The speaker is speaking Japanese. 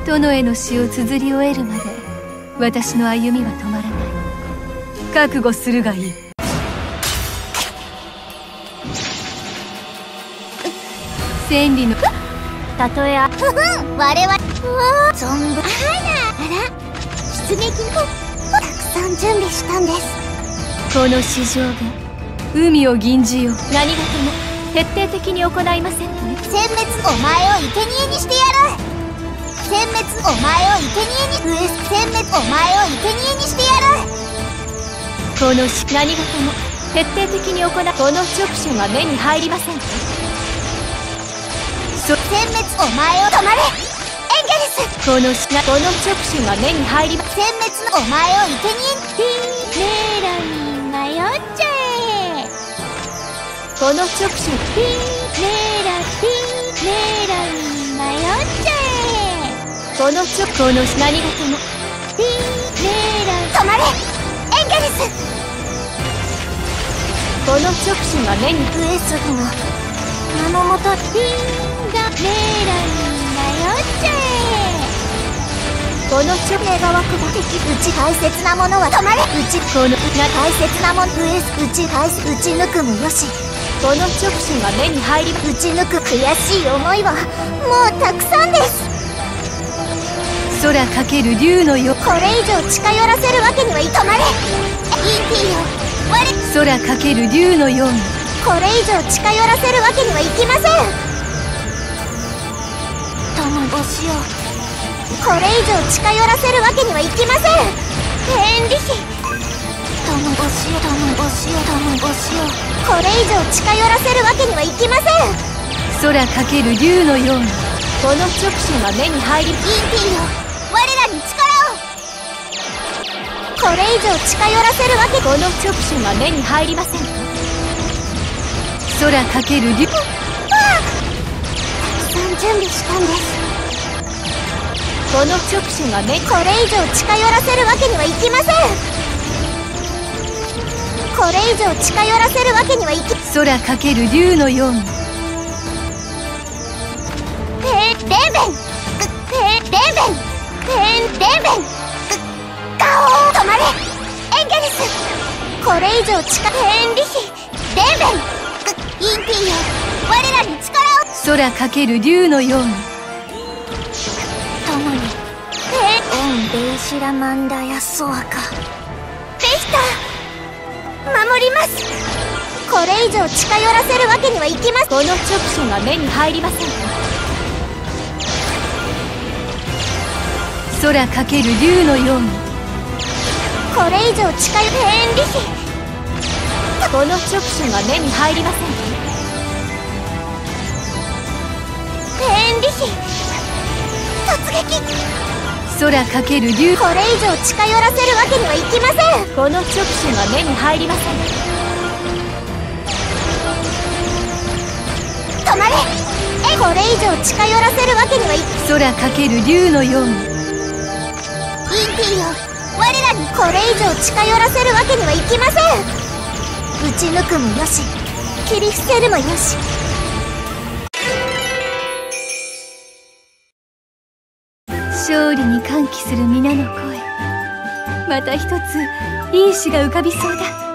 殿への詩を綴り終えるまで私の歩みは止まらない。覚悟するがいい。千里のたとえ我々存分あら出撃のたくさん準備したんです。この市場が海を吟じよう。何事も徹底的に行いませんとね。殲滅お前を生贄にしてやる。殲滅お前を生贄に殲滅お前を生贄にしてやる。この何事も徹底的に行う。この直射が目に入りませんと。殲滅お前を止まれエンゲルス。この直射が目に入りま殲滅お前を生贄にメラミンがよっちゃえ。この直射メラミンがよっちゃえ。この何事も止まれエンゲルス。この直射が目に上杉の名のもとメラミンがよっちゃえ。この直命が湧くば敵うち大切なものは止まれ。うちこの大切なものうち抜くもよし。この直射が目に入りうち抜く悔しい思いはもうたくさんです。空かける竜のよ。これ以上近寄らせるわけにはい止まれインティよ空かける竜のように。これ以上近寄らせるわけにはいきません。友星よこれ以上近寄らせるわけにはいきません。ヘンリヒ友星よこれ以上近寄らせるわけにはいきません。空かける竜のように。この直射が目に入りインティよ我らに力を。これ以上近寄らせるわけ。この直射が目に入りません。空かける竜たくさん準備したんです。この直射が目これ以上近寄らせるわけにはいきません。これ以上近寄らせるわけにはいき空かける竜のように。レーベン止まれエンゲルス。これ以上近ヘンリヒレーベンインティよ我らに力を。空かける竜のように。共にオンベイシラマンダヤソアカできた守ります。これ以上近寄らせるわけにはいきません。この直射が目に入りません。空かける竜のように。これ以上近寄ヘンリヒこの直射が目に入りません。ヘンリヒ突撃空かける竜。これ以上近寄らせるわけにはいきません。この直射が目に入りません。止まれこれ以上近寄らせるわけにはい空かける竜のように。インティよ我らにこれ以上近寄らせるわけにはいきません。撃ち抜くもよし切り伏せるもよし。勝利に歓喜する皆の声。また一ついい詩が浮かびそうだ。